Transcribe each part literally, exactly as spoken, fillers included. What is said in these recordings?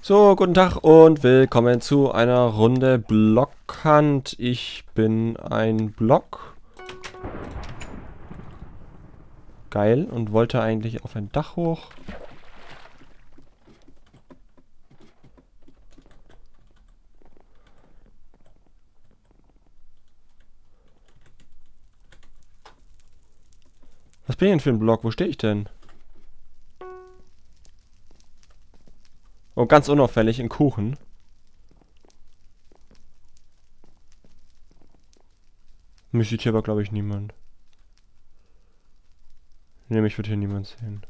So, guten Tag und willkommen zu einer Runde Blockhunt. Ich bin ein Block. Geil, und wollte eigentlich auf ein Dach hoch. Was bin ich denn für ein Block? Wo stehe ich denn? Oh, ganz unauffällig in Kuchen. Mich sieht hier aber, glaube ich, niemand. Ne, mich wird hier niemand sehen.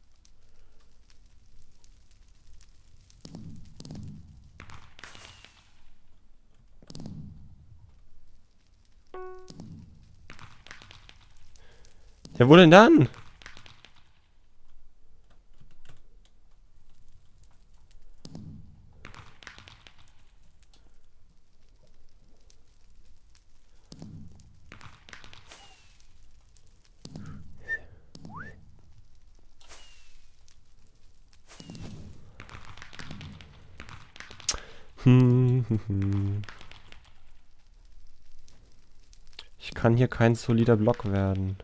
Ja, wo denn dann? Ich kann hier kein solider Block werden.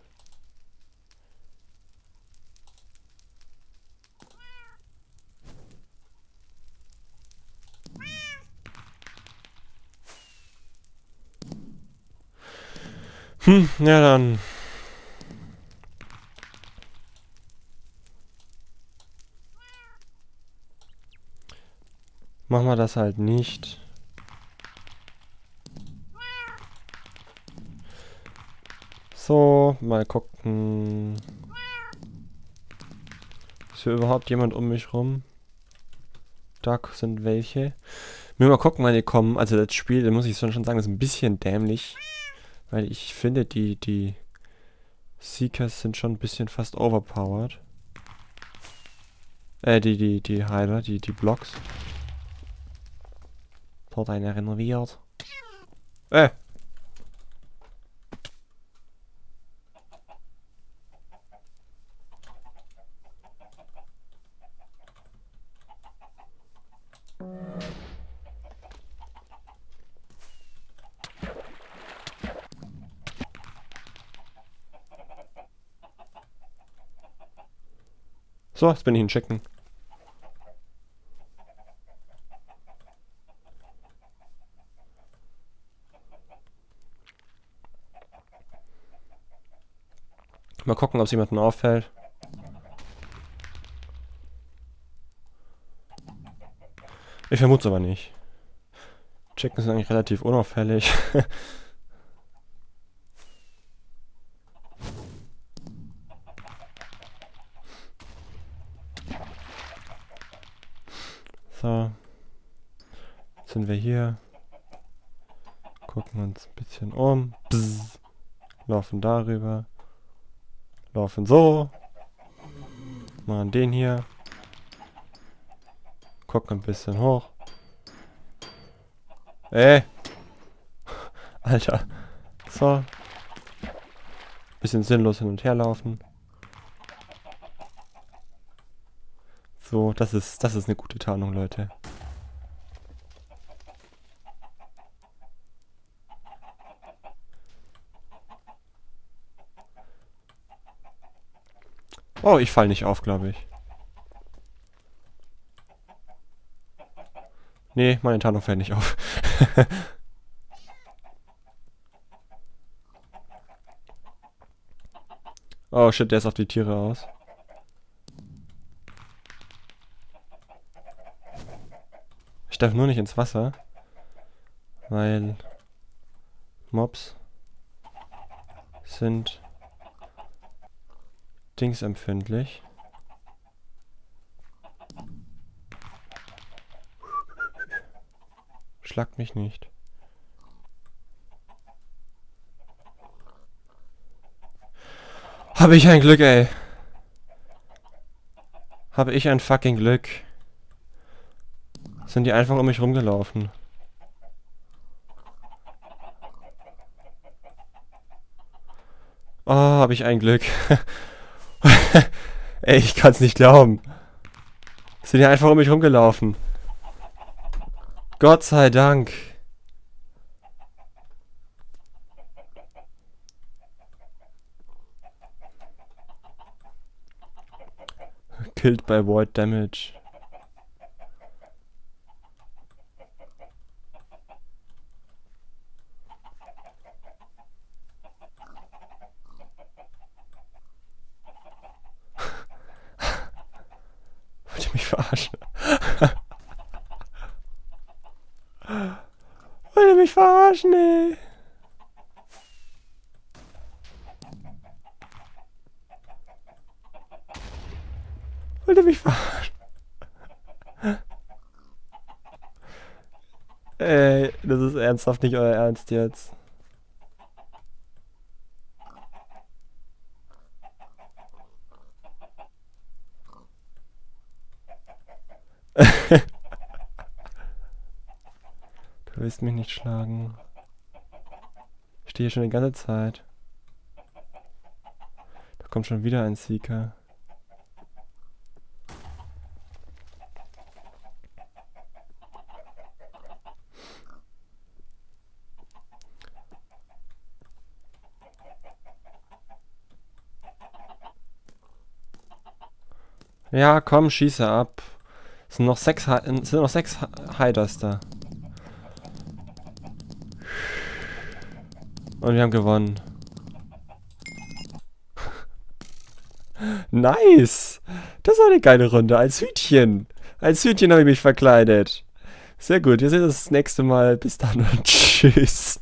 Hm, ja dann. Machen wir das halt nicht. So, mal gucken. Ist hier überhaupt jemand um mich rum? Da sind welche. Mir mal gucken, wann die kommen. Also das Spiel, da muss ich schon sagen, ist ein bisschen dämlich. Weil ich finde, die, die Seekers sind schon ein bisschen fast overpowered. Äh, die, die, die Heiler, die, die Blocks. Dort einer renoviert. Äh! So, jetzt bin ich in Checken. Mal gucken, ob es jemandem auffällt. Ich vermute es aber nicht. Checken ist eigentlich relativ unauffällig. So. Jetzt sind wir hier. Gucken uns ein bisschen um. Bzz. Laufen darüber. Laufen so. Machen den hier. Gucken ein bisschen hoch. Ey. Alter. So. Bisschen sinnlos hin und her laufen. So, das ist, das ist eine gute Tarnung, Leute. Oh, ich fall nicht auf, glaube ich. Nee, meine Tarnung fällt nicht auf. Oh shit, der ist auf die Tiere aus. Ich darf nur nicht ins Wasser, weil Mobs sind dingsempfindlich. Schlagt mich nicht. Habe ich ein Glück, ey. Habe ich ein fucking Glück. Sind die einfach um mich rumgelaufen. Oh, habe ich ein Glück. Ey, ich kann's nicht glauben. Sind die einfach um mich rumgelaufen. Gott sei Dank. Killed by void damage. Wollt ihr mich verarschen? Wollt ihr mich verarschen, ey? Wollt ihr mich verarschen? Ey, das ist ernsthaft nicht euer Ernst jetzt. Du willst mich nicht schlagen. Ich stehe hier schon die ganze Zeit. Da kommt schon wieder ein Seeker. Ja, komm, schieße ab. Es sind noch sechs, Hi- es sind noch sechs Hiders da. Und wir haben gewonnen. Nice! Das war eine geile Runde. Als Hütchen. Als Hütchen habe ich mich verkleidet. Sehr gut. Wir sehen uns das nächste Mal. Bis dann und tschüss.